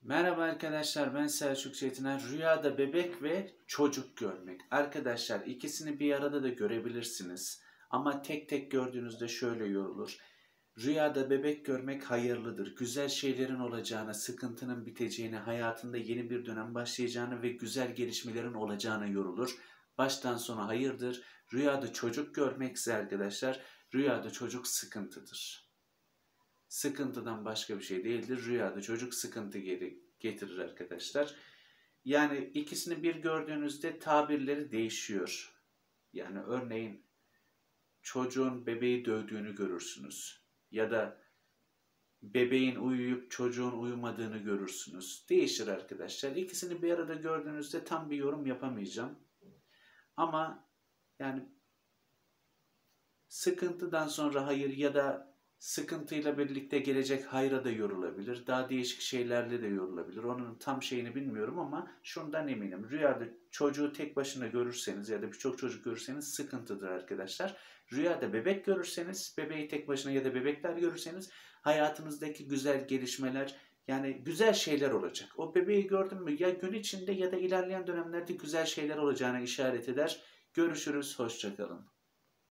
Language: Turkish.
Merhaba arkadaşlar, ben Selçuk Çetiner. Rüyada bebek ve çocuk görmek. Arkadaşlar ikisini bir arada da görebilirsiniz. Ama tek tek gördüğünüzde şöyle yorulur. Rüyada bebek görmek hayırlıdır. Güzel şeylerin olacağına, sıkıntının biteceğine, hayatında yeni bir dönem başlayacağını ve güzel gelişmelerin olacağına yorulur. Baştan sona hayırdır. Rüyada çocuk görmekse arkadaşlar, rüyada çocuk sıkıntıdır. Sıkıntıdan başka bir şey değildir. Rüyada çocuk sıkıntı getirir arkadaşlar. Yani ikisini bir gördüğünüzde tabirleri değişiyor. Yani örneğin çocuğun bebeği dövdüğünü görürsünüz. Ya da bebeğin uyuyup çocuğun uyumadığını görürsünüz. Değişir arkadaşlar. İkisini bir arada gördüğünüzde tam bir yorum yapamayacağım. Ama yani sıkıntıdan sonra hayır ya da sıkıntıyla birlikte gelecek hayra da yorulabilir. Daha değişik şeylerle de yorulabilir. Onun tam şeyini bilmiyorum ama şundan eminim. Rüyada çocuğu tek başına görürseniz ya da birçok çocuk görürseniz sıkıntıdır arkadaşlar. Rüyada bebek görürseniz, bebeği tek başına ya da bebekler görürseniz hayatınızdaki güzel gelişmeler, yani güzel şeyler olacak. O bebeği gördün mü ya gün içinde ya da ilerleyen dönemlerde güzel şeyler olacağına işaret eder. Görüşürüz, hoşça kalın.